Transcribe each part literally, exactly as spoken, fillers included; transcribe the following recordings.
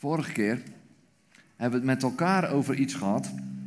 Vorige keer hebben we het met elkaar over iets gehad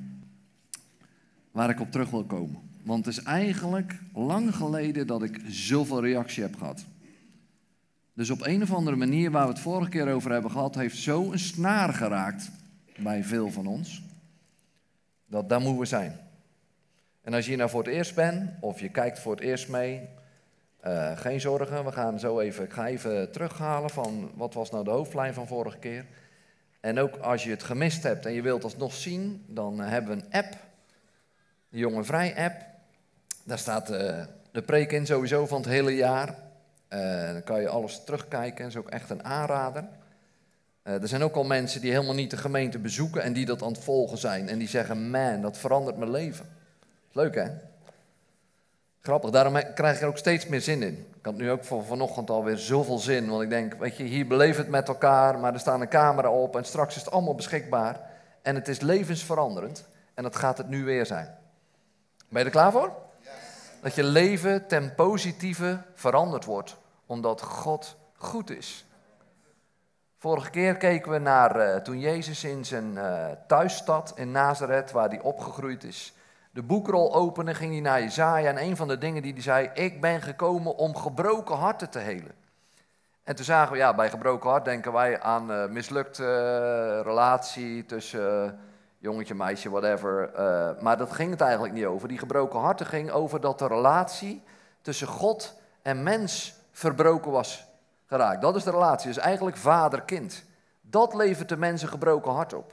waar ik op terug wil komen. Want het is eigenlijk lang geleden dat ik zoveel reactie heb gehad. Dus op een of andere manier waar we het vorige keer over hebben gehad, heeft zo een snaar geraakt bij veel van ons, dat daar moeten we zijn. En als je hier nou voor het eerst bent, of je kijkt voor het eerst mee, uh, geen zorgen, we gaan zo even, ik ga even terughalen van wat was nou de hoofdlijn van vorige keer. En ook als je het gemist hebt en je wilt het nog zien, dan uh, hebben we een app, de Jongen Vrij app. Daar staat uh, de preek in sowieso van het hele jaar. Uh, dan kan je alles terugkijken, dat is ook echt een aanrader. Uh, er zijn ook al mensen die helemaal niet de gemeente bezoeken en die dat aan het volgen zijn. En die zeggen, man, dat verandert mijn leven. Leuk hè? Grappig, daarom krijg ik er ook steeds meer zin in. Ik had nu ook van vanochtend alweer zoveel zin, want ik denk, weet je, hier beleven we het met elkaar, maar er staat een camera op en straks is het allemaal beschikbaar. En het is levensveranderend en dat gaat het nu weer zijn. Ben je er klaar voor? Yes. Dat je leven ten positieve veranderd wordt, omdat God goed is. Vorige keer keken we naar uh, toen Jezus in zijn uh, thuisstad in Nazareth, waar hij opgegroeid is, de boekrol opende, ging hij naar Jesaja en een van de dingen die hij zei, ik ben gekomen om gebroken harten te helen. En toen zagen we, ja, bij gebroken hart denken wij aan uh, mislukte uh, relatie tussen uh, jongetje, meisje, whatever. Uh, maar dat ging het eigenlijk niet over. Die gebroken harten ging over dat de relatie tussen God en mens verbroken was geraakt. Dat is de relatie, dus eigenlijk vader-kind. Dat levert de mens een gebroken hart op.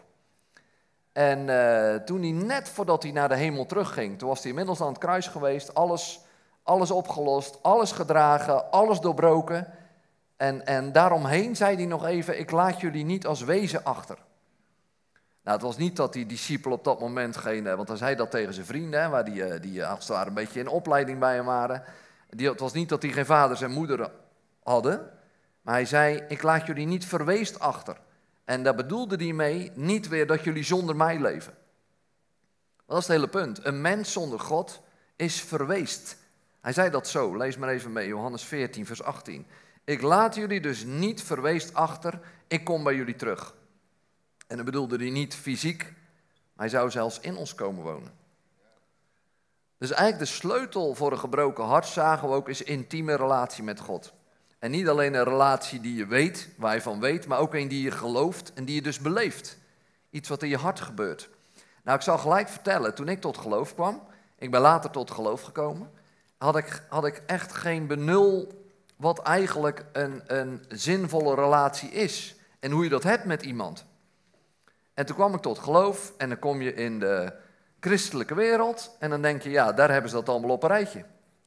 En uh, toen hij net voordat hij naar de hemel terugging, toen was hij inmiddels aan het kruis geweest, alles, alles opgelost, alles gedragen, alles doorbroken. En, en daaromheen zei hij nog even, ik laat jullie niet als wezen achter. Nou, het was niet dat die discipelen op dat moment geen, want hij zei dat tegen zijn vrienden, waar die, die als het ware een beetje in opleiding bij hem waren. Die, het was niet dat die geen vaders en moeder hadden, maar hij zei, ik laat jullie niet verweest achter. En daar bedoelde hij mee, niet weer dat jullie zonder mij leven. Dat is het hele punt. Een mens zonder God is verweest. Hij zei dat zo, lees maar even mee, Johannes veertien, vers achttien. Ik laat jullie dus niet verweest achter, ik kom bij jullie terug. En dat bedoelde hij niet fysiek, hij zou zelfs in ons komen wonen. Dus eigenlijk de sleutel voor een gebroken hart, zagen we ook, is intieme relatie met God. En niet alleen een relatie die je weet, waar je van weet, maar ook een die je gelooft en die je dus beleeft. Iets wat in je hart gebeurt. Nou, ik zal gelijk vertellen, toen ik tot geloof kwam, ik ben later tot geloof gekomen, had ik, had ik echt geen benul wat eigenlijk een, een zinvolle relatie is. En hoe je dat hebt met iemand. En toen kwam ik tot geloof en dan kom je in de christelijke wereld en dan denk je, ja, daar hebben ze dat allemaal op een rijtje.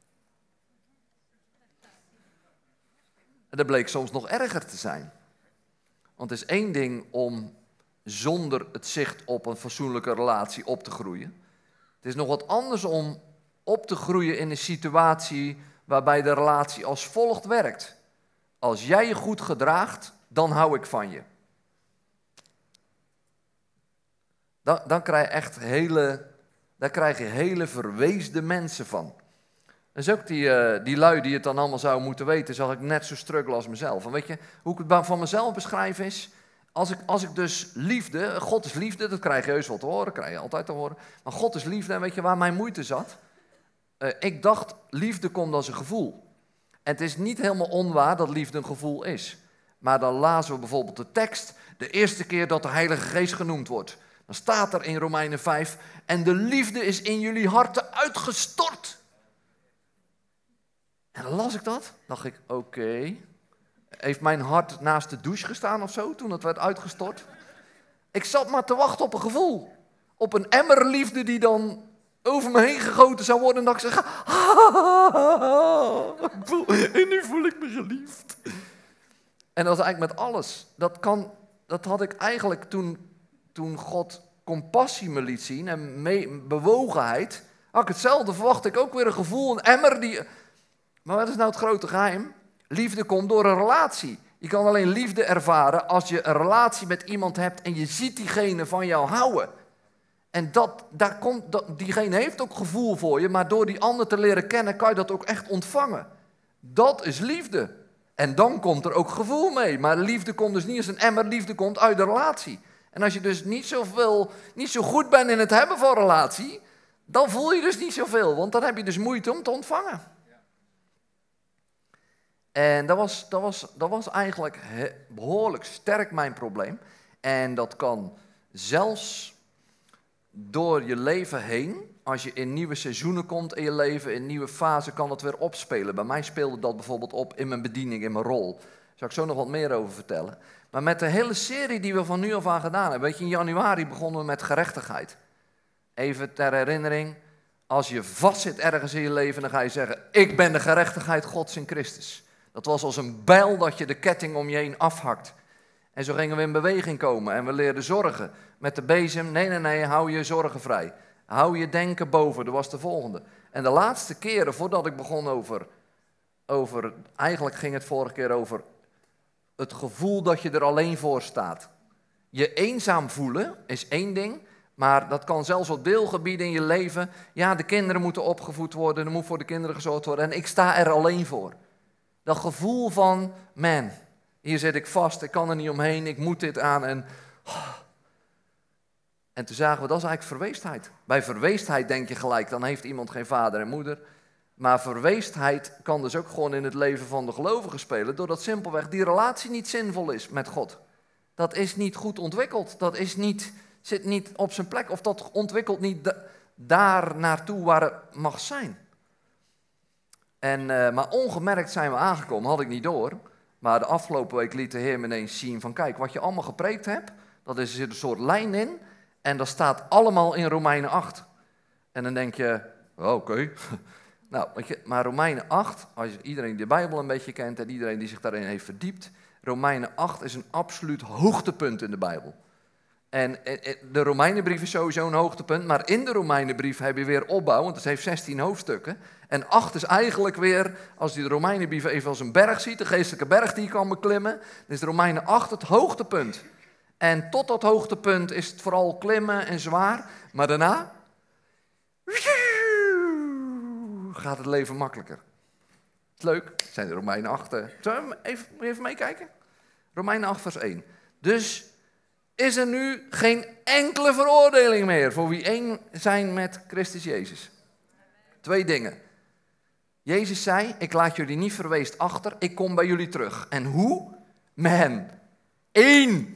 En dat bleek soms nog erger te zijn. Want het is één ding om zonder het zicht op een fatsoenlijke relatie op te groeien. Het is nog wat anders om op te groeien in een situatie waarbij de relatie als volgt werkt. Als jij je goed gedraagt, dan hou ik van je. Dan, dan krijg je echt hele, daar krijg je hele verweesde mensen van. Dat is ook die, uh, die lui die het dan allemaal zouden moeten weten, zag ik net zo struggle als mezelf. En weet je, hoe ik het van mezelf beschrijf is, als ik, als ik dus liefde, God is liefde, dat krijg je heus wel te horen, krijg je altijd te horen. Maar God is liefde, en weet je waar mijn moeite zat? Uh, ik dacht, liefde komt als een gevoel. En het is niet helemaal onwaar dat liefde een gevoel is. Maar dan lazen we bijvoorbeeld de tekst, de eerste keer dat de Heilige Geest genoemd wordt. Dan staat er in Romeinen vijf, en de liefde is in jullie harten uitgestort. En dan las ik dat, dacht ik, oké, okay. Heeft mijn hart naast de douche gestaan of zo, toen het werd uitgestort? Ik zat maar te wachten op een gevoel. Op een emmer liefde die dan over me heen gegoten zou worden. En dat ik zeg, en nu voel ik me geliefd. En dat was eigenlijk met alles. Dat, kan, dat had ik eigenlijk toen, toen God compassie me liet zien en mee, bewogenheid, had ik hetzelfde, verwacht ik ook weer een gevoel, een emmer die... Maar wat is nou het grote geheim? Liefde komt door een relatie. Je kan alleen liefde ervaren als je een relatie met iemand hebt en je ziet diegene van jou houden. En dat, daar komt, dat, diegene heeft ook gevoel voor je, maar door die ander te leren kennen kan je dat ook echt ontvangen. Dat is liefde. En dan komt er ook gevoel mee. Maar liefde komt dus niet als een emmer, liefde komt uit de relatie. En als je dus niet, zoveel, niet zo goed bent in het hebben van relatie, dan voel je dus niet zoveel. Want dan heb je dus moeite om te ontvangen. En dat was, dat was, dat was eigenlijk behoorlijk sterk mijn probleem. En dat kan zelfs door je leven heen, als je in nieuwe seizoenen komt in je leven, in nieuwe fasen, kan het weer opspelen. Bij mij speelde dat bijvoorbeeld op in mijn bediening, in mijn rol. Daar zal ik zo nog wat meer over vertellen. Maar met de hele serie die we van nu af aan gedaan hebben, weet je, in januari begonnen we met gerechtigheid. Even ter herinnering, als je vastzit ergens in je leven, dan ga je zeggen, ik ben de gerechtigheid Gods in Christus. Dat was als een bijl dat je de ketting om je heen afhakt. En zo gingen we in beweging komen en we leerden zorgen. Met de bezem, nee, nee, nee, hou je zorgen vrij. Hou je denken boven, dat was de volgende. En de laatste keren, voordat ik begon over, over, eigenlijk ging het vorige keer over het gevoel dat je er alleen voor staat. Je eenzaam voelen is één ding, maar dat kan zelfs op deelgebieden in je leven. Ja, de kinderen moeten opgevoed worden, er moet voor de kinderen gezorgd worden en ik sta er alleen voor. Dat gevoel van, man, hier zit ik vast, ik kan er niet omheen, ik moet dit aan en... Oh. En toen zagen we, dat is eigenlijk verweestheid. Bij verweestheid denk je gelijk, dan heeft iemand geen vader en moeder. Maar verweestheid kan dus ook gewoon in het leven van de gelovigen spelen, doordat simpelweg die relatie niet zinvol is met God. Dat is niet goed ontwikkeld, dat is niet, zit niet op zijn plek, of dat ontwikkelt niet da- daar naartoe waar het mag zijn. En, uh, maar ongemerkt zijn we aangekomen, had ik niet door. Maar de afgelopen week liet de Heer me ineens zien van, kijk, wat je allemaal gepreekt hebt, dat is er zit een soort lijn in. En dat staat allemaal in Romeinen acht. En dan denk je, oh, oké. Okay. Nou, weet je, maar Romeinen acht, als iedereen die de Bijbel een beetje kent en iedereen die zich daarin heeft verdiept, Romeinen acht is een absoluut hoogtepunt in de Bijbel. En de Romeinenbrief is sowieso een hoogtepunt, maar in de Romeinenbrief heb je weer opbouw, want het heeft zestien hoofdstukken. En acht is eigenlijk weer, als je de Romeinenbrief even als een berg ziet, de geestelijke berg die je kan beklimmen, dan is de Romeinen acht het hoogtepunt. En tot dat hoogtepunt is het vooral klimmen en zwaar, maar daarna gaat het leven makkelijker. Is leuk, het zijn de Romeinen acht. Zullen we even, even meekijken? Romeinen acht vers één. Dus is er nu geen enkele veroordeling meer voor wie één zijn met Christus Jezus. Twee dingen. Jezus zei, ik laat jullie niet verweest achter, ik kom bij jullie terug. En hoe? Man, één.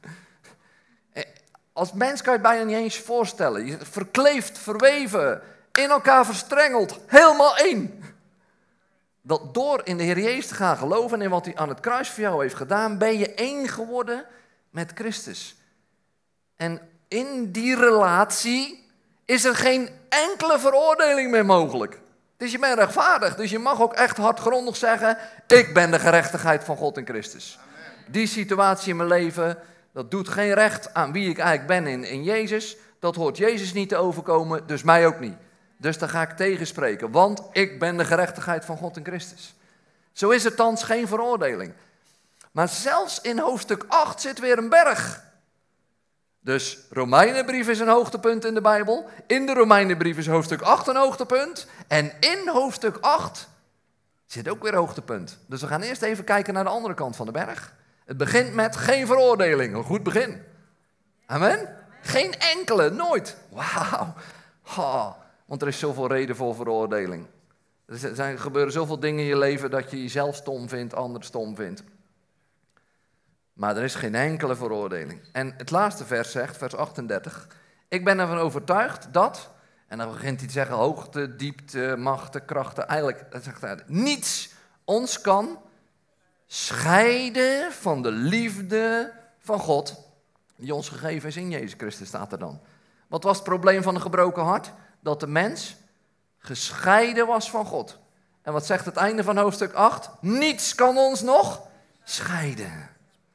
Als mens kan je het bijna niet eens voorstellen. Je verkleefd, verweven, in elkaar verstrengeld, helemaal één. Dat door in de Heer Jezus te gaan geloven en in wat hij aan het kruis voor jou heeft gedaan, ben je één geworden met Christus. En in die relatie is er geen enkele veroordeling meer mogelijk. Dus je bent rechtvaardig, dus je mag ook echt hardgrondig zeggen, ik ben de gerechtigheid van God in Christus. Amen. Die situatie in mijn leven, dat doet geen recht aan wie ik eigenlijk ben in, in Jezus. Dat hoort Jezus niet te overkomen, dus mij ook niet. Dus daar ga ik tegenspreken, want ik ben de gerechtigheid van God in Christus. Zo is er thans geen veroordeling. Maar zelfs in hoofdstuk acht zit weer een berg. Dus Romeinenbrief is een hoogtepunt in de Bijbel. In de Romeinenbrief is hoofdstuk acht een hoogtepunt. En in hoofdstuk acht zit ook weer een hoogtepunt. Dus we gaan eerst even kijken naar de andere kant van de berg. Het begint met geen veroordeling. Een goed begin. Amen? Geen enkele, nooit. Wauw. Oh, want er is zoveel reden voor veroordeling. Er zijn, gebeuren zoveel dingen in je leven dat je jezelf stom vindt, anderen stom vindt. Maar er is geen enkele veroordeling. En het laatste vers zegt, vers achtendertig. Ik ben ervan overtuigd dat, en dan begint hij te zeggen, hoogte, diepte, machten, krachten. Eigenlijk, dat zegt hij, niets ons kan scheiden van de liefde van God, die ons gegeven is in Jezus Christus, staat er dan. Wat was het probleem van een gebroken hart? Dat de mens gescheiden was van God. En wat zegt het einde van hoofdstuk acht? Niets kan ons nog scheiden.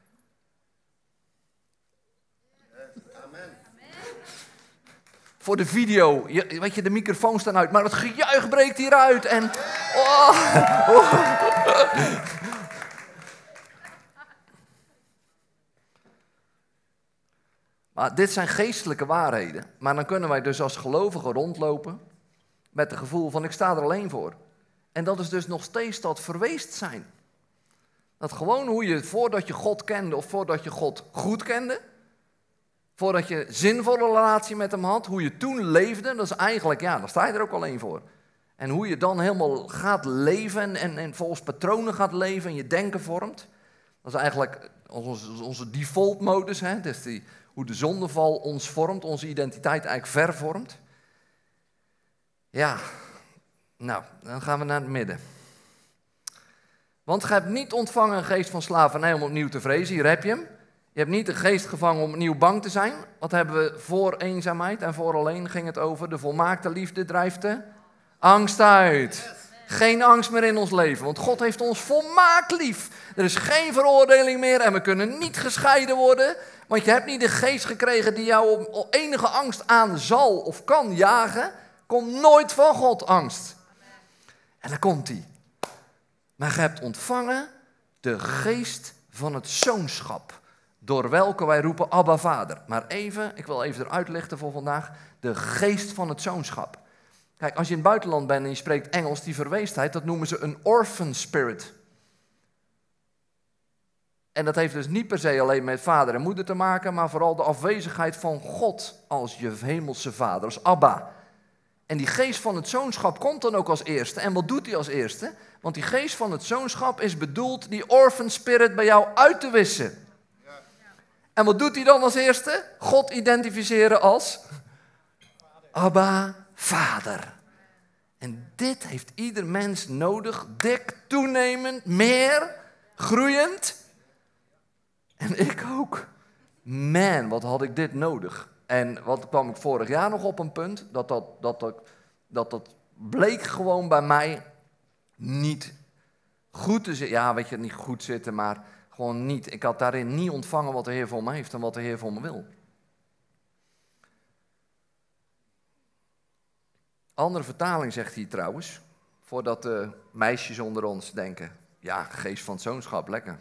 Voor de video, je, weet je, de microfoons staan uit, maar het gejuich breekt hieruit en... Oh, oh. Maar dit zijn geestelijke waarheden. Maar dan kunnen wij dus als gelovigen rondlopen met het gevoel van ik sta er alleen voor. En dat is dus nog steeds dat verweest zijn. Dat gewoon hoe je, voordat je God kende of voordat je God goed kende, voordat je zinvolle relatie met hem had, hoe je toen leefde, dat is eigenlijk, ja, daar sta je er ook alleen voor. En hoe je dan helemaal gaat leven en, en volgens patronen gaat leven en je denken vormt. Dat is eigenlijk onze, onze default modus, hè? Dat is die, hoe de zondeval ons vormt, onze identiteit eigenlijk vervormt. Ja, nou, dan gaan we naar het midden. Want gij hebt niet ontvangen een geest van slavernij om opnieuw te vrezen, hier heb je hem. Je hebt niet een geest gevangen om opnieuw bang te zijn. Wat hebben we voor eenzaamheid en voor alleen ging het over. De volmaakte liefde drijft de angst uit. Geen angst meer in ons leven, want God heeft ons volmaakt lief. Er is geen veroordeling meer en we kunnen niet gescheiden worden. Want je hebt niet de geest gekregen die jou op enige angst aan zal of kan jagen. Komt nooit van God angst. En dan komt hij. Maar je hebt ontvangen de geest van het zoonschap. Door welke wij roepen Abba Vader. Maar even, ik wil even eruit lichten voor vandaag. De geest van het zoonschap. Kijk, als je in het buitenland bent en je spreekt Engels, die verweesdheid, dat noemen ze een orphan spirit. En dat heeft dus niet per se alleen met vader en moeder te maken, maar vooral de afwezigheid van God als je hemelse vader, als Abba. En die geest van het zoonschap komt dan ook als eerste. En wat doet hij als eerste? Want die geest van het zoonschap is bedoeld die orphan spirit bij jou uit te wissen. En wat doet hij dan als eerste? God identificeren als Abba, Vader. En dit heeft ieder mens nodig, dik, toenemend, meer, groeiend. En ik ook. Man, wat had ik dit nodig. En wat kwam ik vorig jaar nog op een punt, dat dat, dat, dat, dat, dat bleek gewoon bij mij niet goed te zitten. Ja, weet je, niet goed zitten, maar gewoon niet. Ik had daarin niet ontvangen wat de Heer voor me heeft en wat de Heer voor me wil. Andere vertaling zegt hier trouwens, voordat de meisjes onder ons denken, ja, geest van het zoonschap, lekker.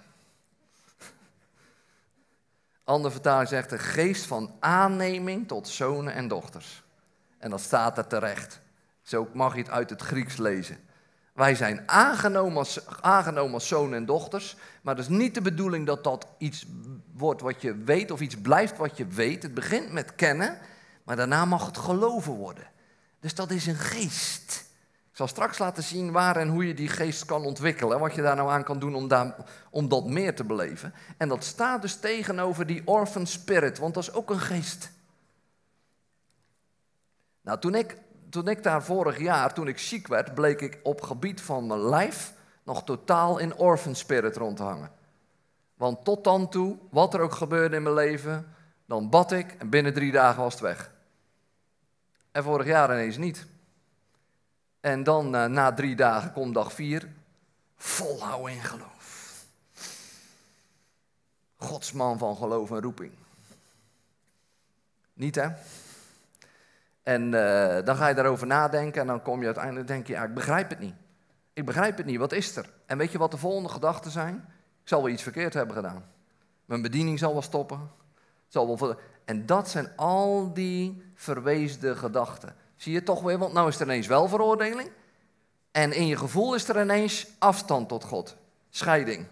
Andere vertaling zegt de geest van aanneming tot zonen en dochters. En dat staat er terecht. Zo mag je het uit het Grieks lezen. Wij zijn aangenomen als, aangenomen als zonen en dochters, maar dat is niet de bedoeling dat dat iets wordt wat je weet of iets blijft wat je weet. Het begint met kennen, maar daarna mag het geloven worden. Dus dat is een geest. Ik zal straks laten zien waar en hoe je die geest kan ontwikkelen. Wat je daar nou aan kan doen om, daar, om dat meer te beleven. En dat staat dus tegenover die orphan spirit, want dat is ook een geest. Nou, toen ik, toen ik daar vorig jaar, toen ik ziek werd, bleek ik op gebied van mijn lijf nog totaal in orphan spirit rond te hangen. Want tot dan toe, wat er ook gebeurde in mijn leven, dan bad ik en binnen drie dagen was het weg. En vorig jaar ineens niet. En dan uh, na drie dagen komt dag vier. Volhouden in geloof. Godsman van geloof en roeping. Niet hè? En uh, dan ga je daarover nadenken en dan kom je uiteindelijk denk je, ja, ik begrijp het niet. Ik begrijp het niet, wat is er? En weet je wat de volgende gedachten zijn? Ik zal wel iets verkeerd hebben gedaan. Mijn bediening zal wel stoppen. Het zal wel ver... En dat zijn al die verweesde gedachten. Zie je toch weer, want nou is er ineens wel veroordeling. En in je gevoel is er ineens afstand tot God. Scheiding.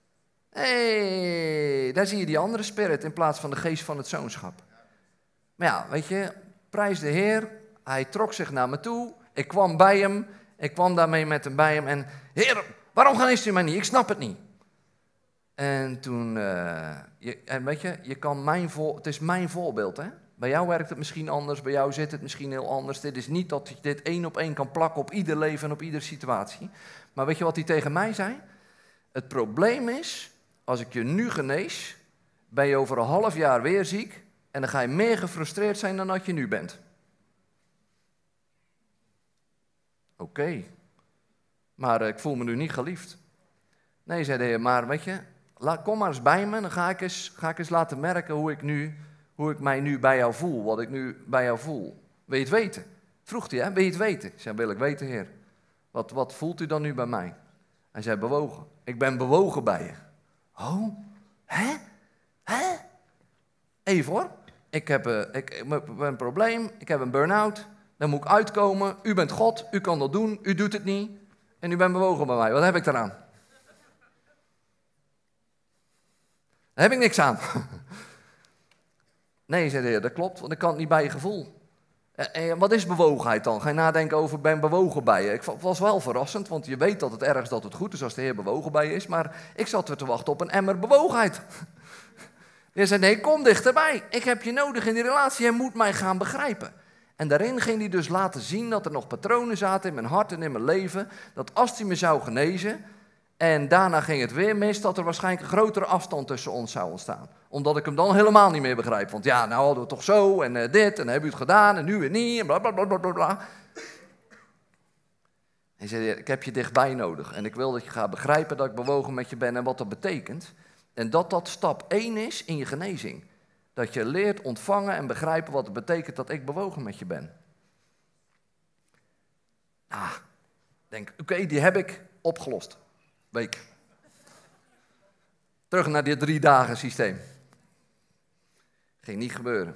Hé, hey, daar zie je die andere spirit in plaats van de geest van het zoonschap. Maar ja, weet je, prijs de Heer. Hij trok zich naar me toe. Ik kwam bij hem. Ik kwam daarmee met hem bij hem. En Heer, waarom geneest u mij niet? Ik snap het niet. En toen, uh, je, en weet je, je kan mijn voor, het is mijn voorbeeld, hè. Bij jou werkt het misschien anders, bij jou zit het misschien heel anders. Dit is niet dat je dit één op één kan plakken op ieder leven en op iedere situatie. Maar weet je wat hij tegen mij zei? Het probleem is, als ik je nu genees, ben je over een half jaar weer ziek en dan ga je meer gefrustreerd zijn dan dat je nu bent. Oké, okay. Maar uh, ik voel me nu niet geliefd. Nee, zei de Heer, maar weet je, laat, kom maar eens bij me, dan ga ik eens, ga ik eens laten merken hoe ik, nu, hoe ik mij nu bij jou voel, wat ik nu bij jou voel. Wil je het weten? Vroeg hij, hè? Wil je het weten? Ik zei, wil ik weten, Heer. Wat, wat voelt u dan nu bij mij? Hij zei, bewogen. Ik ben bewogen bij je. Oh, hè? Hè? Even hoor, ik heb, uh, ik, ik heb een probleem, ik heb een burn-out, dan moet ik uitkomen. U bent God, u kan dat doen, u doet het niet en u bent bewogen bij mij. Wat heb ik daaraan? Daar heb ik niks aan. Nee, zei de Heer, dat klopt, want ik kan het niet bij je gevoel. En, en wat is bewogenheid dan? Ga je nadenken over, ik ben bewogen bij je. Ik was wel verrassend, want je weet dat het ergens dat het goed is als de Heer bewogen bij je is. Maar ik zat weer te wachten op een emmer bewogenheid. De Heer zei, nee, kom dichterbij. Ik heb je nodig in die relatie, je moet mij gaan begrijpen. En daarin ging hij dus laten zien dat er nog patronen zaten in mijn hart en in mijn leven. Dat als hij me zou genezen, en daarna ging het weer mis, dat er waarschijnlijk een grotere afstand tussen ons zou ontstaan. Omdat ik hem dan helemaal niet meer begrijp. Want ja, nou hadden we het toch zo, en uh, dit, en hebben u het gedaan, en nu weer niet, en bla bla bla bla bla. Hij zei, ik heb je dichtbij nodig. En ik wil dat je gaat begrijpen dat ik bewogen met je ben en wat dat betekent. En dat dat stap één is in je genezing. Dat je leert ontvangen en begrijpen wat het betekent dat ik bewogen met je ben. Ah, denk, oké, okay, die heb ik opgelost. Week. Terug naar dit drie dagen systeem. Ging niet gebeuren.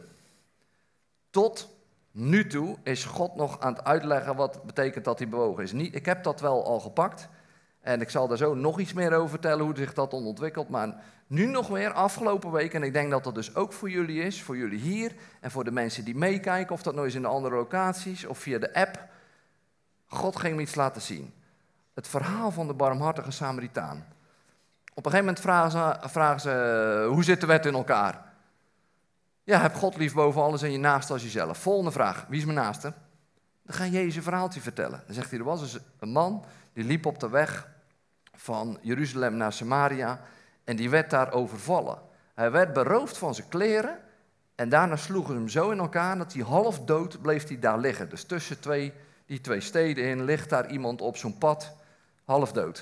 Tot nu toe is God nog aan het uitleggen wat het betekent dat hij bewogen is. Niet, ik heb dat wel al gepakt. En ik zal daar zo nog iets meer over vertellen hoe zich dat ontwikkelt. Maar nu nog weer, afgelopen week, en ik denk dat dat dus ook voor jullie is, voor jullie hier en voor de mensen die meekijken, of dat nou is in de andere locaties of via de app. God ging me iets laten zien. Het verhaal van de barmhartige Samaritaan. Op een gegeven moment vragen ze, vragen ze hoe zit de wet in elkaar? Ja, heb God lief boven alles en je naaste als jezelf. Volgende vraag, wie is mijn naaste? Dan ga Jezus een verhaaltje vertellen. Dan zegt hij, er was dus een man die liep op de weg van Jeruzalem naar Samaria en die werd daar overvallen. Hij werd beroofd van zijn kleren en daarna sloegen ze hem zo in elkaar dat hij half dood bleef hij daar liggen. Dus tussen twee, die twee steden in ligt daar iemand op zo'n pad, half dood.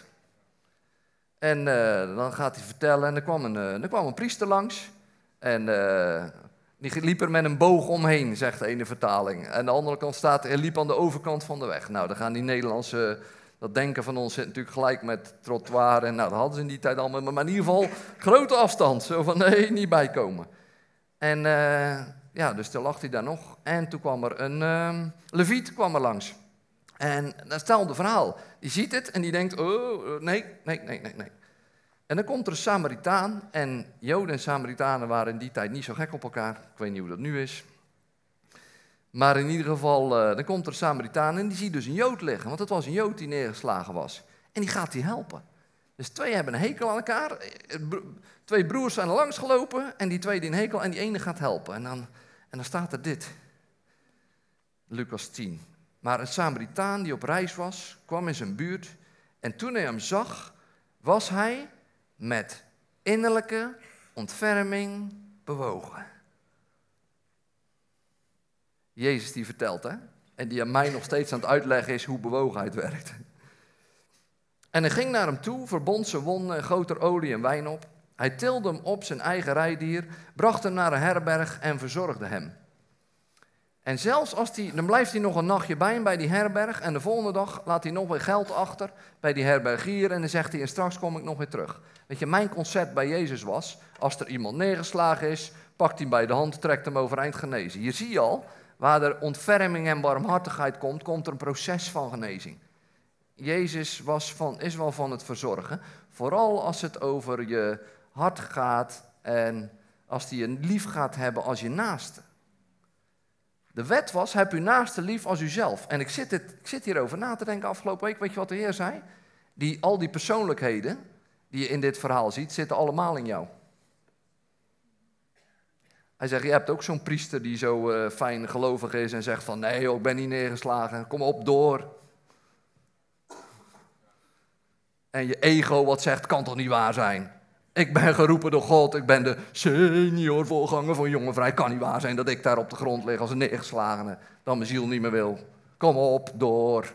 En uh, dan gaat hij vertellen en er kwam een, uh, er kwam een priester langs en uh, die liep er met een boog omheen, zegt de ene vertaling. En aan de andere kant staat, hij liep aan de overkant van de weg. Nou, dan gaan die Nederlandse, dat denken van ons zit natuurlijk gelijk met trottoir. En nou, dat hadden ze in die tijd allemaal, maar in ieder geval grote afstand. Zo van, nee, niet bijkomen. En uh, ja, dus toen lag hij daar nog. En toen kwam er een uh, leviet kwam er langs. En dat stelde verhaal. Die ziet het en die denkt, oh, nee, nee, nee, nee, nee. En dan komt er een Samaritaan, en Joden en Samaritanen waren in die tijd niet zo gek op elkaar. Ik weet niet hoe dat nu is. Maar in ieder geval, uh, dan komt er een Samaritaan en die ziet dus een Jood liggen. Want het was een Jood die neergeslagen was. En die gaat die helpen. Dus twee hebben een hekel aan elkaar. Twee broers zijn er langs gelopen en die twee die een hekel en die ene gaat helpen. En dan, en dan staat er dit. Lucas tien. Maar een Samaritaan die op reis was, kwam in zijn buurt. En toen hij hem zag, was hij met innerlijke ontferming bewogen. Jezus die vertelt, hè? En die aan mij nog steeds aan het uitleggen is hoe bewogenheid werkt. En hij ging naar hem toe, verbond zijn wonden en goot er olie en wijn op. Hij tilde hem op zijn eigen rijdier, bracht hem naar een herberg en verzorgde hem. En zelfs als hij, dan blijft hij nog een nachtje bij hem bij die herberg. En de volgende dag laat hij nog weer geld achter bij die herbergier. En dan zegt hij, en straks kom ik nog weer terug. Weet je, mijn concept bij Jezus was, als er iemand neergeslagen is, pakt hij hem bij de hand, trekt hem overeind, genezen. Hier zie je al, waar er ontferming en barmhartigheid komt, komt er een proces van genezing. Jezus was van, is wel van het verzorgen. Vooral als het over je hart gaat en als hij je lief gaat hebben als je naaste. De wet was, heb uw naaste lief als uzelf. En ik zit, het, ik zit hierover na te denken afgelopen week. Weet je wat de Heer zei? Die, al die persoonlijkheden die je in dit verhaal ziet, zitten allemaal in jou. Hij zegt, je hebt ook zo'n priester die zo uh, fijn gelovig is en zegt van, nee joh, ik ben niet neergeslagen, kom op door. En je ego wat zegt, kan toch niet waar zijn? Ik ben geroepen door God, ik ben de senior voorganger van Jonge Vrij. Kan niet waar zijn dat ik daar op de grond lig als een neergeslagene, dan mijn ziel niet meer wil. Kom op, door.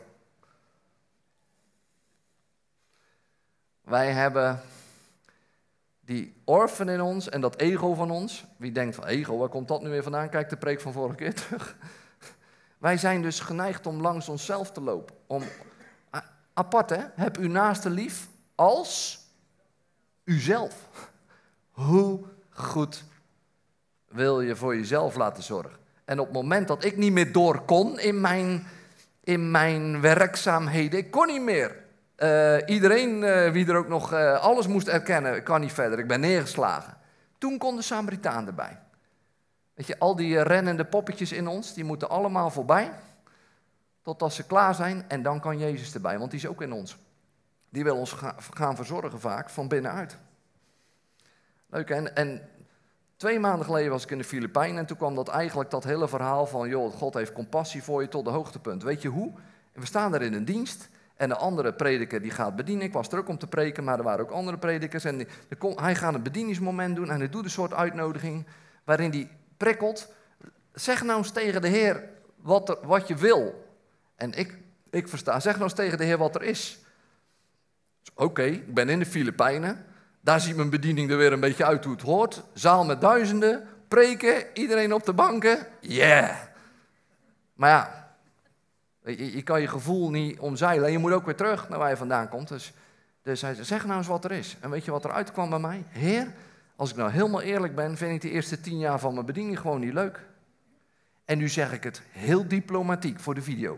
Wij hebben die orfen in ons en dat ego van ons. Wie denkt van ego, waar komt dat nu weer vandaan? Kijk de preek van vorige keer terug. Wij zijn dus geneigd om langs onszelf te lopen. Om, apart hè, heb uw naaste lief als uzelf. Hoe goed wil je voor jezelf laten zorgen? En op het moment dat ik niet meer door kon in mijn, in mijn werkzaamheden, ik kon niet meer. Uh, iedereen uh, wie er ook nog uh, alles moest erkennen, ik kan niet verder, ik ben neergeslagen. Toen kon de Samaritaan erbij. Weet je, al die rennende poppetjes in ons, die moeten allemaal voorbij. Totdat ze klaar zijn en dan kan Jezus erbij, want die is ook in ons. Die wil ons gaan verzorgen vaak van binnenuit. Leuk, en, en twee maanden geleden was ik in de Filipijnen en toen kwam dat eigenlijk dat hele verhaal van, joh, God heeft compassie voor je tot de hoogtepunt. Weet je hoe? We staan er in een dienst en de andere prediker die gaat bedienen. Ik was druk om te preken, maar er waren ook andere predikers. En die, de, hij gaat een bedieningsmoment doen en hij doet een soort uitnodiging waarin hij prikkelt. Zeg nou eens tegen de Heer wat, er, wat je wil. En ik, ik versta, zeg nou eens tegen de Heer wat er is. Oké, okay, ik ben in de Filipijnen. Daar ziet mijn bediening er weer een beetje uit hoe het hoort. Zaal met duizenden, preken, iedereen op de banken. Yeah! Maar ja, je, je kan je gevoel niet omzeilen. En je moet ook weer terug naar waar je vandaan komt. Dus, dus hij zei, zeg nou eens wat er is. En weet je wat er uitkwam bij mij? Heer, als ik nou helemaal eerlijk ben, vind ik de eerste tien jaar van mijn bediening gewoon niet leuk. En nu zeg ik het heel diplomatiek voor de video.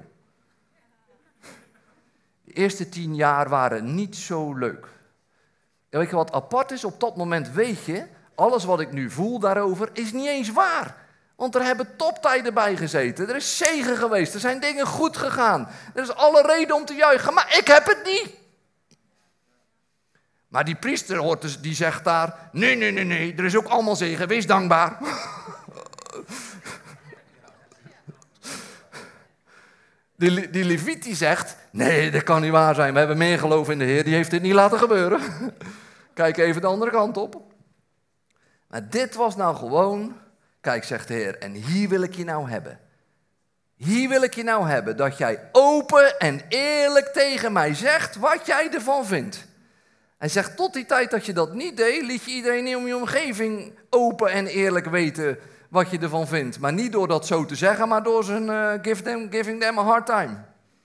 De eerste tien jaar waren niet zo leuk. En weet je wat apart is? Op dat moment weet je, alles wat ik nu voel daarover is niet eens waar. Want er hebben toptijden bij gezeten. Er is zegen geweest. Er zijn dingen goed gegaan. Er is alle reden om te juichen. Maar ik heb het niet. Maar die priester hoort dus, die zegt daar, nee, nee, nee, nee. Er is ook allemaal zegen. Wees dankbaar. Die, die Leviet die zegt, nee, dat kan niet waar zijn. We hebben meer geloof in de Heer. Die heeft dit niet laten gebeuren. Kijk even de andere kant op. Maar dit was nou gewoon, kijk, zegt de Heer, en hier wil ik je nou hebben. Hier wil ik je nou hebben, dat jij open en eerlijk tegen mij zegt wat jij ervan vindt. Hij zegt, tot die tijd dat je dat niet deed, liet je iedereen in je omgeving open en eerlijk weten wat je ervan vindt. Maar niet door dat zo te zeggen, maar door zijn uh, give them, giving them a hard time.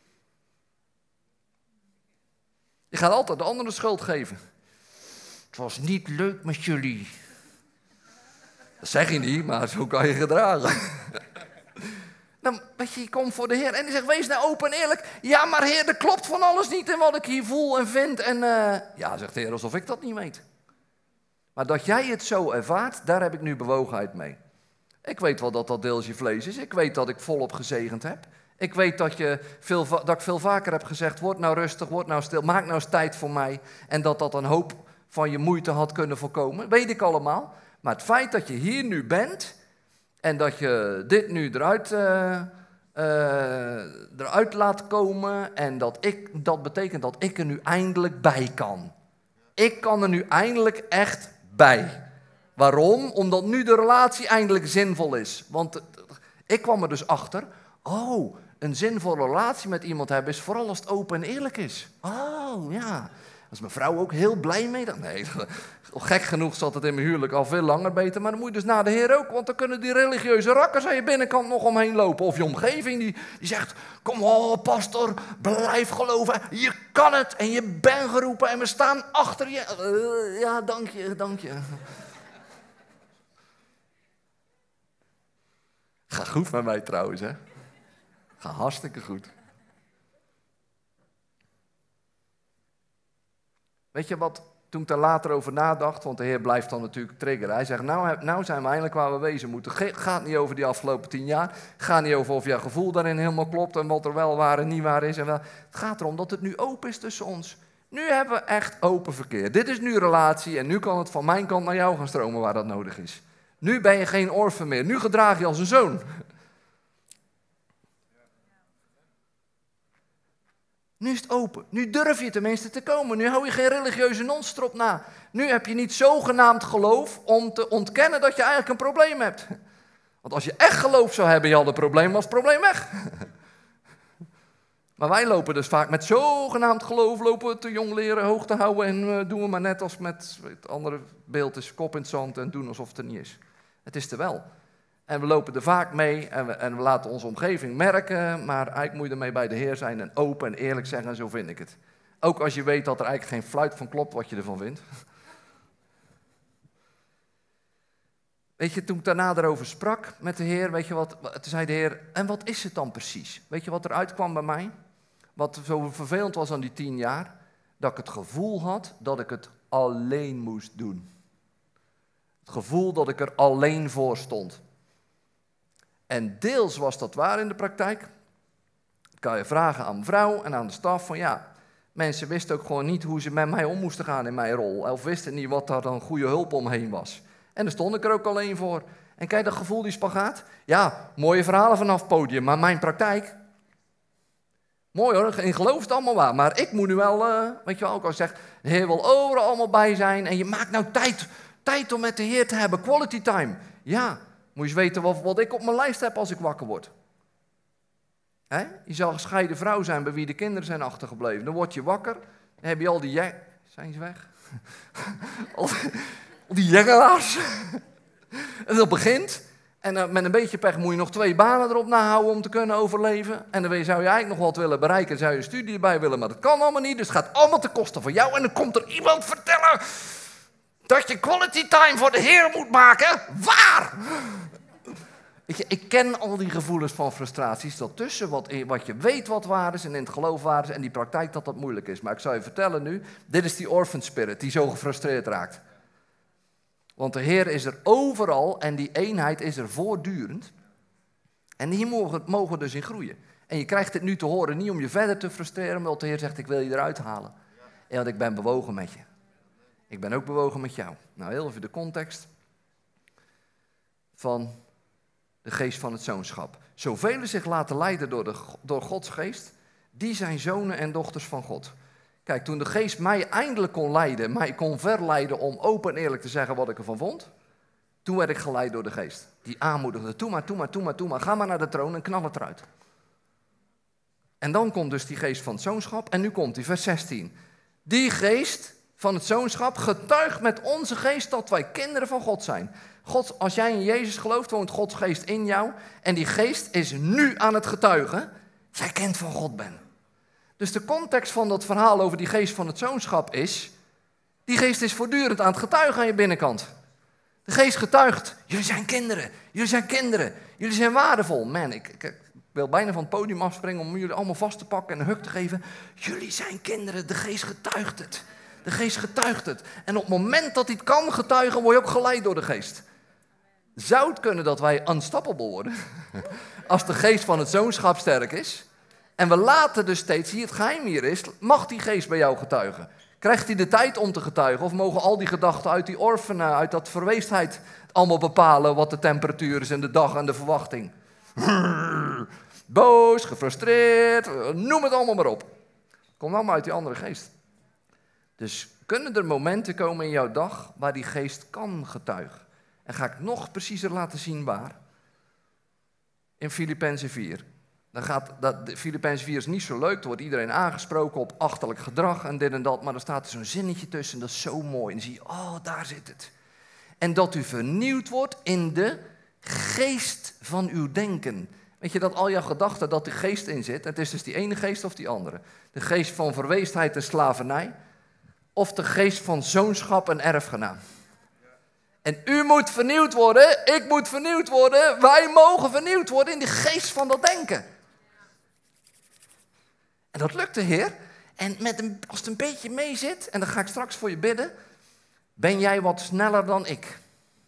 Je gaat altijd de anderen schuld geven. Het was niet leuk met jullie. Dat zeg je niet, maar zo kan je gedragen. Dan, weet je, je komt voor de Heer en die zegt, wees nou open en eerlijk. Ja, maar Heer, er klopt van alles niet in wat ik hier voel en vind. En uh, ja, zegt de Heer, alsof ik dat niet weet. Maar dat jij het zo ervaart, daar heb ik nu bewogenheid mee. Ik weet wel dat dat deels je vlees is. Ik weet dat ik volop gezegend heb. Ik weet dat, je veel, dat ik veel vaker heb gezegd, word nou rustig, word nou stil, maak nou eens tijd voor mij. En dat dat een hoop van je moeite had kunnen voorkomen. Weet ik allemaal. Maar het feit dat je hier nu bent en dat je dit nu eruit, uh, uh, eruit laat komen en dat, ik, dat betekent dat ik er nu eindelijk bij kan. Ik kan er nu eindelijk echt bij. Waarom? Omdat nu de relatie eindelijk zinvol is. Want ik kwam er dus achter, oh, een zinvolle relatie met iemand hebben is vooral als het open en eerlijk is. Oh, ja. Daar is mijn vrouw ook heel blij mee. Nee, gek genoeg zat het in mijn huwelijk al veel langer beter. Maar dan moet je dus naar de Heer ook. Want dan kunnen die religieuze rakkers aan je binnenkant nog omheen lopen. Of je omgeving die, die zegt, kom op pastor, blijf geloven. Je kan het en je bent geroepen en we staan achter je. Uh, ja, dank je, dank je. Gaat goed met mij trouwens, hè. Gaat hartstikke goed. Weet je wat, toen ik daar later over nadacht, want de Heer blijft dan natuurlijk triggeren. Hij zegt, nou, nou zijn we eindelijk waar we wezen moeten. Het gaat niet over die afgelopen tien jaar. Het gaat niet over of jouw gevoel daarin helemaal klopt en wat er wel waar en niet waar is. En wel. Het gaat erom dat het nu open is tussen ons. Nu hebben we echt open verkeer. Dit is nu relatie en nu kan het van mijn kant naar jou gaan stromen waar dat nodig is. Nu ben je geen orfen meer. Nu gedraag je als een zoon. Nu is het open. Nu durf je tenminste te komen. Nu hou je geen religieuze nonstrop na. Nu heb je niet zogenaamd geloof om te ontkennen dat je eigenlijk een probleem hebt. Want als je echt geloof zou hebben, je had een probleem, was het probleem weg. Maar wij lopen dus vaak met zogenaamd geloof, lopen we te jong leren, hoog te houden en uh, doen we maar net als met het andere beeld is kop in het zand en doen alsof het er niet is. Het is er wel. En we lopen er vaak mee en we, en we laten onze omgeving merken, maar eigenlijk moet je ermee bij de Heer zijn en open en eerlijk zeggen en zo vind ik het. Ook als je weet dat er eigenlijk geen fluit van klopt wat je ervan vindt. Weet je, toen ik daarna erover sprak met de Heer, weet je wat, toen zei de Heer, en wat is het dan precies? Weet je wat er uitkwam bij mij? Wat zo vervelend was aan die tien jaar, dat ik het gevoel had dat ik het alleen moest doen. Het gevoel dat ik er alleen voor stond. En deels was dat waar in de praktijk. Dat kan je vragen aan mevrouw en aan de staf van ja, mensen wisten ook gewoon niet hoe ze met mij om moesten gaan in mijn rol. Of wisten niet wat daar dan goede hulp omheen was. En daar stond ik er ook alleen voor. En kijk dat gevoel, die spagaat. Ja, mooie verhalen vanaf het podium, maar mijn praktijk. Mooi hoor, in geloof is het allemaal waar. Maar ik moet nu wel, uh, weet je wel, ook als ik zeg, de Heer wil overal allemaal bij zijn. En je maakt nou tijd, tijd om met de Heer te hebben, quality time. Ja, moet je eens weten wat, wat ik op mijn lijst heb als ik wakker word. He? Je zal een gescheiden vrouw zijn bij wie de kinderen zijn achtergebleven. Dan word je wakker, dan heb je al die... Je- zijn ze weg? al, al die jengelaars. En dat begint. En uh, met een beetje pech moet je nog twee banen erop nahouden om te kunnen overleven. En dan zou je eigenlijk nog wat willen bereiken, zou je een studie erbij willen, maar dat kan allemaal niet. Dus het gaat allemaal ten koste van jou. En dan komt er iemand vertellen dat je quality time voor de Heer moet maken. Waar? Weet je, ik ken al die gevoelens van frustraties, dat tussen wat, wat je weet wat waar is en in het geloof waar is en die praktijk dat dat moeilijk is. Maar ik zal je vertellen nu, dit is die orphan spirit die zo gefrustreerd raakt. Want de Heer is er overal en die eenheid is er voortdurend. En hier mogen, mogen we dus in groeien. En je krijgt dit nu te horen, niet om je verder te frustreren, maar dat de Heer zegt, ik wil je eruit halen. En want ik ben bewogen met je. Ik ben ook bewogen met jou. Nou, heel even de context van de geest van het zoonschap. Zoveel zich laten leiden door, de, door Gods geest, die zijn zonen en dochters van God. Kijk, toen de geest mij eindelijk kon leiden, mij kon verleiden om open en eerlijk te zeggen wat ik ervan vond, toen werd ik geleid door de geest. Die aanmoedigde, toe maar, toe maar, toe maar, toe maar, ga maar naar de troon en knal het eruit. En dan komt dus die geest van het zoonschap en nu komt die vers zestien. Die geest van het zoonschap getuigt met onze geest dat wij kinderen van God zijn. God, als jij in Jezus gelooft, woont Gods geest in jou en die geest is nu aan het getuigen, jij kind van God bent. Dus de context van dat verhaal over die geest van het zoonschap is, die geest is voortdurend aan het getuigen aan je binnenkant. De geest getuigt, jullie zijn kinderen, jullie zijn kinderen, jullie zijn waardevol. Man, ik, ik, ik wil bijna van het podium afspringen om jullie allemaal vast te pakken en een huk te geven. Jullie zijn kinderen, de geest getuigt het. De geest getuigt het. En op het moment dat hij het kan getuigen, word je ook geleid door de geest. Zou het kunnen dat wij unstoppable worden, als de geest van het zoonschap sterk is? En we laten dus steeds, zie het geheim hier is, mag die geest bij jou getuigen? Krijgt hij de tijd om te getuigen? Of mogen al die gedachten uit die orfenen, uit dat verweestheid, allemaal bepalen wat de temperatuur is en de dag en de verwachting? Boos, gefrustreerd, noem het allemaal maar op. Kom allemaal uit die andere geest. Dus kunnen er momenten komen in jouw dag waar die geest kan getuigen? En ga ik nog preciezer laten zien waar? In Filippenzen vier. Dan gaat dat, Filippenzen vier is niet zo leuk, er wordt iedereen aangesproken op achterlijk gedrag en dit en dat, maar er staat er zo'n zinnetje tussen, dat is zo mooi. En dan zie je, oh, daar zit het. En dat u vernieuwd wordt in de geest van uw denken. Weet je dat al jouw gedachten, dat de geest in zit? Het is dus die ene geest of die andere. De geest van verweestheid en slavernij, of de geest van zoonschap en erfgenaam. En u moet vernieuwd worden, ik moet vernieuwd worden, wij mogen vernieuwd worden in de geest van dat denken. En dat lukt de Heer. En met een, als het een beetje mee zit, en dan ga ik straks voor je bidden, ben jij wat sneller dan ik.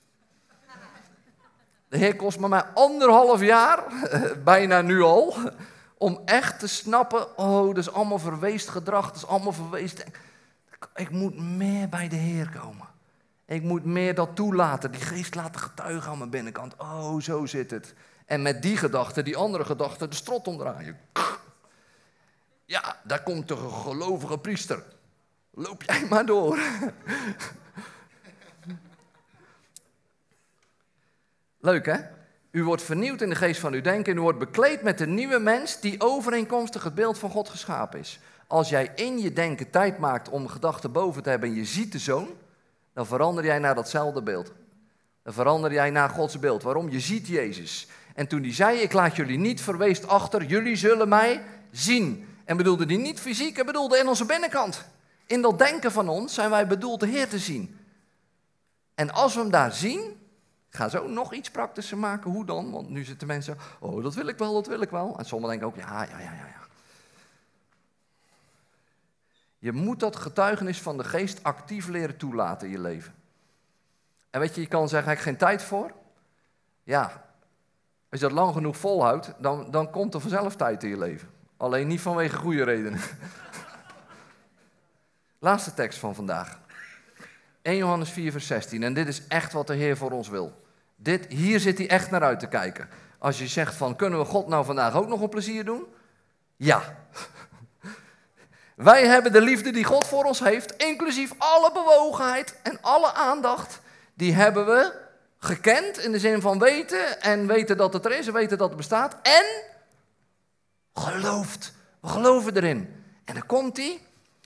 De Heer kost me maar anderhalf jaar, bijna nu al, om echt te snappen, oh, dat is allemaal verweest gedrag, dat is allemaal verweest. Ik moet meer bij de Heer komen. Ik moet meer dat toelaten, die geest laten getuigen aan mijn binnenkant. Oh, zo zit het. En met die gedachte, die andere gedachte, de strot omdraaien. Ja, daar komt de gelovige priester. Loop jij maar door. Leuk, hè? U wordt vernieuwd in de geest van uw denken en u wordt bekleed met de nieuwe mens die overeenkomstig het beeld van God geschapen is. Als jij in je denken tijd maakt om gedachten boven te hebben en je ziet de Zoon, dan verander jij naar datzelfde beeld. Dan verander jij naar Gods beeld. Waarom? Je ziet Jezus. En toen hij zei, ik laat jullie niet verweest achter, jullie zullen mij zien. En bedoelde die niet fysiek, hij bedoelde in onze binnenkant. In dat denken van ons zijn wij bedoeld de Heer te zien. En als we hem daar zien, ik ga zo nog iets praktischer maken, hoe dan? Want nu zitten mensen, oh dat wil ik wel, dat wil ik wel. En sommigen denken ook, ja, ja, ja, ja. ja. Je moet dat getuigenis van de geest actief leren toelaten in je leven. En weet je, je kan zeggen, ik heb geen tijd voor. Ja, als je dat lang genoeg volhoudt, dan, dan komt er vanzelf tijd in je leven. Alleen niet vanwege goede redenen. Laatste tekst van vandaag. eerste Johannes vier vers zestien. En dit is echt wat de Heer voor ons wil. Dit, hier zit hij echt naar uit te kijken. Als je zegt van, kunnen we God nou vandaag ook nog een plezier doen? Ja. Wij hebben de liefde die God voor ons heeft, inclusief alle bewogenheid en alle aandacht, die hebben we gekend in de zin van weten en weten dat het er is en weten dat het bestaat en geloofd. We geloven erin. En dan komt hij.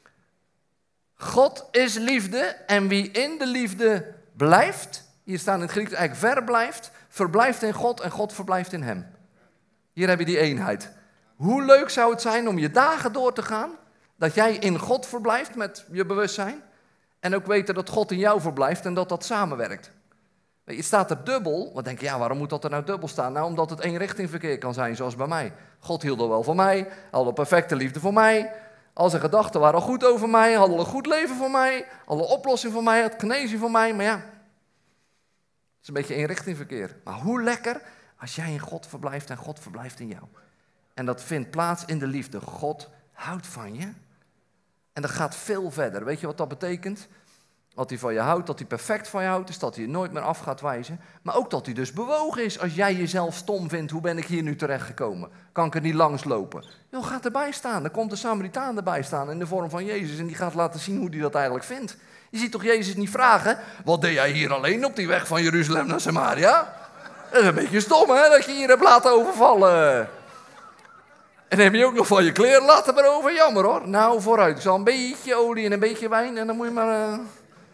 God is liefde en wie in de liefde blijft, hier staat in het Grieks eigenlijk verblijft, verblijft in God en God verblijft in hem. Hier heb je die eenheid. Hoe leuk zou het zijn om je dagen door te gaan, dat jij in God verblijft met je bewustzijn en ook weten dat God in jou verblijft en dat dat samenwerkt. Het staat er dubbel, wat denk je, ja, waarom moet dat er nou dubbel staan? Nou, omdat het eenrichtingverkeer kan zijn, zoals bij mij. God hield er wel van mij, had een perfecte liefde voor mij. Al zijn gedachten waren al goed over mij, hadden een goed leven voor mij, hadden een oplossing voor mij, had genezing voor mij. Maar ja, het is een beetje eenrichtingverkeer. Maar hoe lekker als jij in God verblijft en God verblijft in jou. En dat vindt plaats in de liefde. God houdt van je. En dat gaat veel verder. Weet je wat dat betekent? Dat hij van je houdt, dat hij perfect van je houdt, is dat hij je nooit meer af gaat wijzen. Maar ook dat hij dus bewogen is. Als jij jezelf stom vindt, hoe ben ik hier nu terechtgekomen? Kan ik er niet langs lopen? Dan gaat erbij staan. Dan komt de Samaritaan erbij staan in de vorm van Jezus. En die gaat laten zien hoe hij dat eigenlijk vindt. Je ziet toch Jezus niet vragen, wat deed jij hier alleen op die weg van Jeruzalem naar Samaria? Dat is een beetje stom, hè, dat je hier hebt laten overvallen. En dan heb je ook nog van je kleren laten maar over. Jammer hoor. Nou, vooruit. Ik zal een beetje olie en een beetje wijn en dan moet je maar... Uh...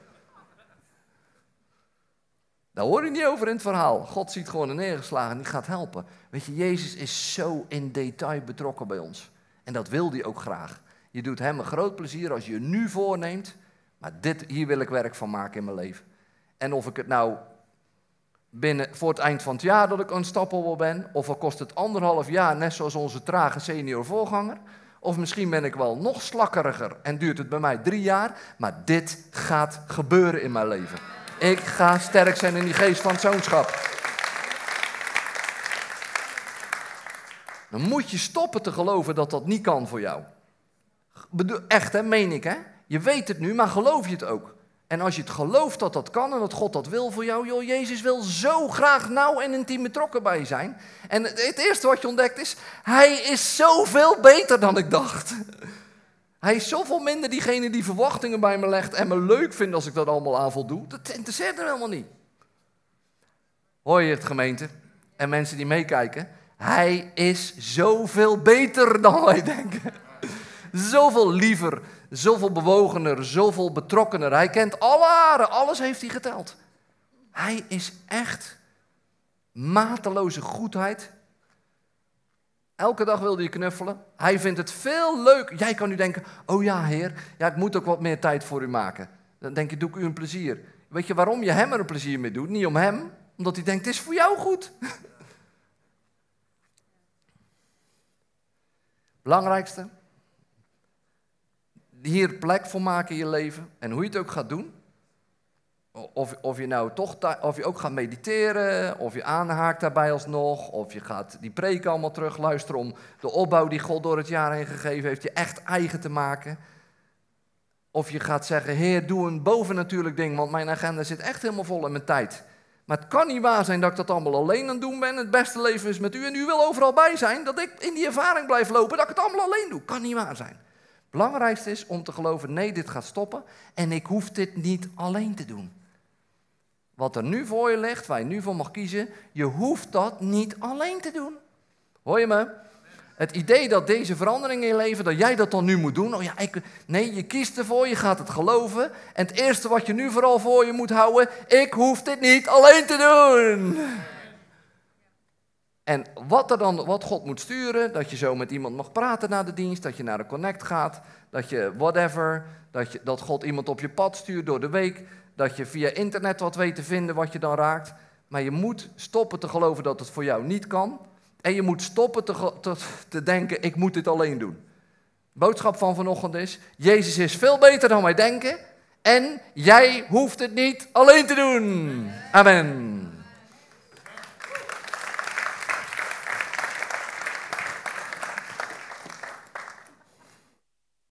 Daar hoor je niet over in het verhaal. God ziet gewoon een neergeslagen en die gaat helpen. Weet je, Jezus is zo in detail betrokken bij ons. En dat wil hij ook graag. Je doet hem een groot plezier als je je nu voorneemt. Maar dit, hier wil ik werk van maken in mijn leven. En of ik het nou binnen voor het eind van het jaar dat ik unstoppable ben, of al kost het anderhalf jaar, net zoals onze trage senior voorganger, of misschien ben ik wel nog slakkeriger en duurt het bij mij drie jaar, maar dit gaat gebeuren in mijn leven. Ik ga sterk zijn in die geest van het zoonschap. Dan moet je stoppen te geloven dat dat niet kan voor jou. Echt, hè, meen ik, hè? Je weet het nu, maar geloof je het ook? En als je het gelooft dat dat kan en dat God dat wil voor jou, joh, Jezus wil zo graag nauw en intiem betrokken bij je zijn. En het eerste wat je ontdekt is, hij is zoveel beter dan ik dacht. Hij is zoveel minder diegene die verwachtingen bij me legt en me leuk vindt als ik dat allemaal aan voldoe. Dat interesseert hem helemaal niet. Hoor je het, gemeente? En mensen die meekijken? Hij is zoveel beter dan wij denken. Zoveel liever, zoveel bewogener, zoveel betrokkener. Hij kent alle haren, alles heeft hij geteld. Hij is echt mateloze goedheid. Elke dag wilde je knuffelen. Hij vindt het veel leuk. Jij kan nu denken, oh ja Heer, ja, ik moet ook wat meer tijd voor u maken. Dan denk je, doe ik u een plezier. Weet je waarom je hem er een plezier mee doet? Niet om hem, omdat hij denkt, het is voor jou goed. Belangrijkste, hier plek voor maken in je leven. En hoe je het ook gaat doen. Of, of je nou toch, of je ook gaat mediteren, of je aanhaakt daarbij alsnog, of je gaat die preken allemaal terugluisteren om de opbouw die God door het jaar heen gegeven heeft, je echt eigen te maken. Of je gaat zeggen, Heer, doe een bovennatuurlijk ding, want mijn agenda zit echt helemaal vol in mijn tijd. Maar het kan niet waar zijn dat ik dat allemaal alleen aan het doen ben. Het beste leven is met u en u wil overal bij zijn, dat ik in die ervaring blijf lopen, dat ik het allemaal alleen doe. Kan niet waar zijn. Het belangrijkste is om te geloven, nee, dit gaat stoppen en ik hoef dit niet alleen te doen. Wat er nu voor je ligt, waar je nu voor mag kiezen, je hoeft dat niet alleen te doen. Hoor je me? Het idee dat deze verandering in je leven, dat jij dat dan nu moet doen. Oh ja, ik, nee, je kiest ervoor, je gaat het geloven. En het eerste wat je nu vooral voor je moet houden, ik hoef dit niet alleen te doen. En wat, er dan, wat God moet sturen, dat je zo met iemand mag praten na de dienst, dat je naar de connect gaat, dat je whatever, dat, je, dat God iemand op je pad stuurt door de week, dat je via internet wat weet te vinden wat je dan raakt. Maar je moet stoppen te geloven dat het voor jou niet kan. En je moet stoppen te, te, te denken, ik moet dit alleen doen. De boodschap van vanochtend is, Jezus is veel beter dan wij denken. En jij hoeft het niet alleen te doen. Amen.